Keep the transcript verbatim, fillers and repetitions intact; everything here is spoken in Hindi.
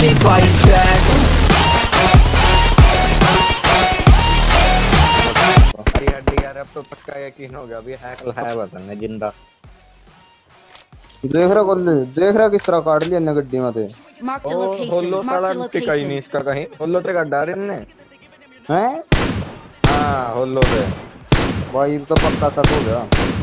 she fights back. अरे हड्डी यार अब तो पक्का यकीन हो गया अभी हैक है बताने जिंदा। देख रहा कल देख रहा किस तरह काट लिया ने गड्डी में थे। Marked a O location. होलो साला Marked a टिका ही नहीं location. इसका कहीं होलो ते गड्ढा रे ने। हैं हाँ होलो पे भाई तो पक्का शक हो गया।